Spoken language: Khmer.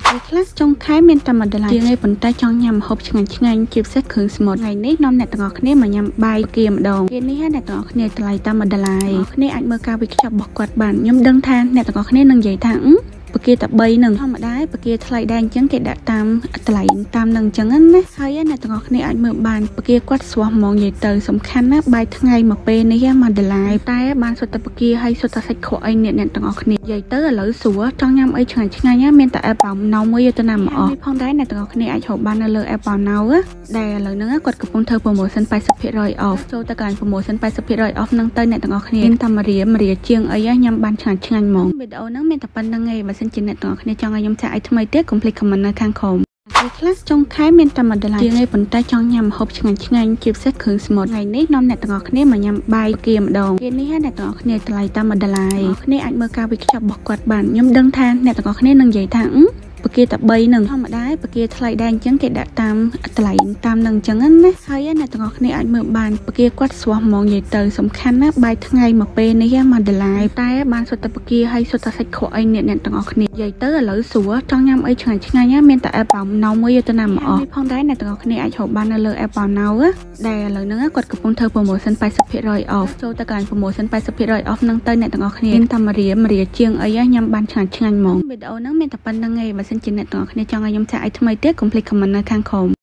class ចុងខែមានតែមួយដុល្លារជាងឯប៉ុន្តែចង់ញ៉ាំហូបឆ្ងាញ់ជាពិសេសគ្រឿងស្មូតថ្ងៃនេះនាំអ្នកទាំងអស់គ្នាមកញ៉ាំបាយគៀម្ដងពេលនេះអ្នកទាំងអស់គ្នាថ្លៃតែ1ដុល្លារអ្នកគ្នាអាចមើលការវិភាគរបស់គាត់បានខ្ញុំដឹងថាអ្នកទាំងអស់គ្នានឹងនិយាយថាប្រគាតែ3នឹងធម្មតាប្រគាថ្លៃដែរអញ្ចឹងគេដាក់តាមថ្លៃតាមនឹងអញ្ចឹងណាហើយអ្នកទាំងអស់គ្នាអាចមើលបានប្រគាគាត់ស្វះហ្មងនិយាយទៅសំខាន់ណាបាយថ្ងៃមួយពេលនេះ1ដុល្លារតែបានសុទ្ធតែប្រគាហើយសុទ្ធតែសាច់ខក់អីអ្នកទាំងអស់គ្នានិយាយទៅឥឡូវសួរចង់ញ៉ាំអីឆ្ងាញ់មានតែ Apple Now មួយយកទៅណាមកអស់ផងដែរអ្នកទាំងអស់គ្នាអាចរកបាននៅលើ Apple Now ដែលឥឡូវហ្នឹងគាត់កំពុងធ្វើ promotion 80% off ចូលទៅកន្លែង promotion 80% off ហ្នឹងទៅអ្នកទាំងអស់គ្នាមានតែម្រាជាងអីញ៉ាំបានឆ្ងាញ់ហ្មងវីដេអូហ្នឹងមានតែប៉ុណ្្នឹងឯងបើសិនជាអ្នកទាំងអស់គ្នាចង់ឲ្យខ្ញុំចាក់អីថ្មីទៀតកុំភ្លេច comment នៅខាងក្រោមclass ចុងខែមានតែ1ដុល្លារជាងឯប៉ុន្តែចង់ញ៉ាំហូបឆ្ងាញ់ជាពិសេសគ្រឿងស្មូតថ្ងៃនេះនាំអ្នកទាំងអស់គ្នាមកញ៉ាំបាយគៀម្ដងពេលនេះអ្នកទាំងអស់គ្នាថ្លៃតែ1ដុល្លារអ្នកគ្នាអាចមើលការវិភាគរបស់គាត់បានខ្ញុំដឹងថាអ្នកទាំងអស់គ្នានឹងនិយាយថាប្រគាតែ3នឹងធម្មតាប្រគាថ្លៃដែរអញ្ចឹងគេដាក់តាមថ្លៃតាមនឹងអញ្ចឹងណាហើយអ្នកទាំងអស់គ្នាអាចមើលបានប្រគាគាត់ស្វះហ្មងនិយាយទៅសំខាន់ណាបាយថ្ងៃមួយពេលនេះ1ដុល្លារតែបានសុទ្ធតែប្រគាហើយសុទ្ធតែសាច់ខក់អីអ្នកទាំងអស់គ្នានិយាយទៅឥឡូវសួរចង់ញ៉ាំអីឆ្ងាញ់មានតែ Apple Now មួយយកទៅណាមកអស់ផងដែរអ្នកទាំងអស់គ្នាអាចរកបាននៅលើ Apple Now ដែលឥឡូវហ្នឹងគាត់កំពុងធ្វើ promotion 80% off ចូលទៅកន្លែង promotion 80% off ហ្នឹងទៅអ្នកទាំងអស់គ្នាមានតែម្រាជាងអីញ៉ាំបានឆ្ងាញ់ហ្មងវីដេអូហ្នឹងមានតែប៉ុណ្្នឹងឯងបើសិនជាអ្នកទាំងអស់គ្នាចង់ឲ្យខ្ញុំចាក់អីថ្មីទៀតកុំភ្លេច comment នៅខាងក្រោម